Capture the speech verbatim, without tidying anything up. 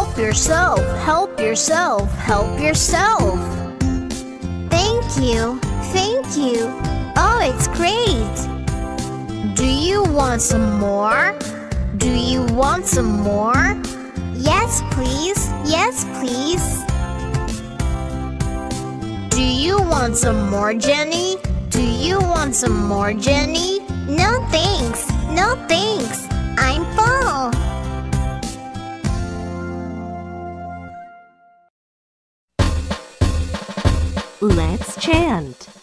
Help yourself, help yourself, help yourself. Thank you, thank you. Oh, it's great. Do you want some more? Do you want some more? Yes, please, yes, please. Do you want some more, Jenny? Do you want some more, Jenny? No thanks, no thanks. I'm full. Let's chant.